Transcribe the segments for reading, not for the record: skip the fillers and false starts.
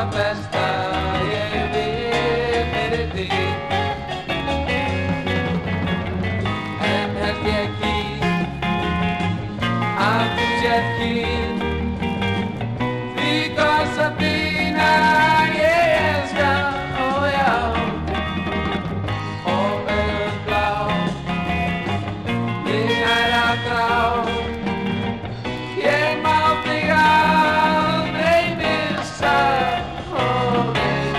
bästa jag vet är det det. En helst jag kis, att du känner kis. Because of dina jag älskar, oh ja. Och blå, det är att dra. Ge mig alltid aldrig missa, oh nej.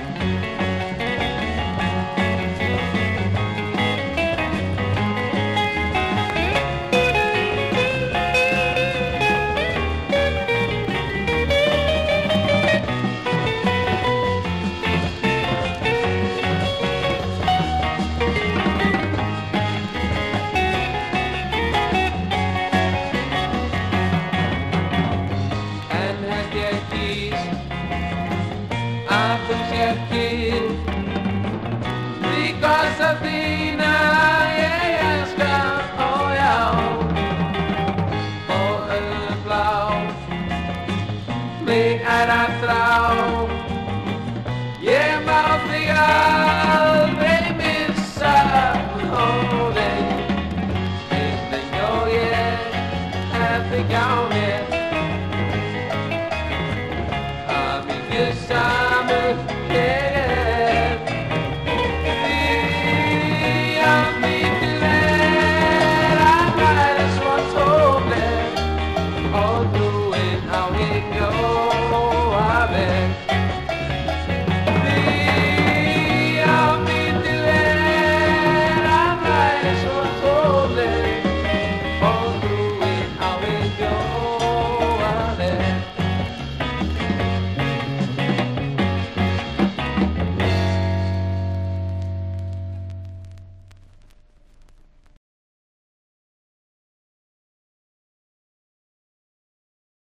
Because of dina jag älskar, oh ja. Och blå, det är att dra. Ge mig alltid aldrig missa, oh nej. Inte jag är happy gången. Av min ljusa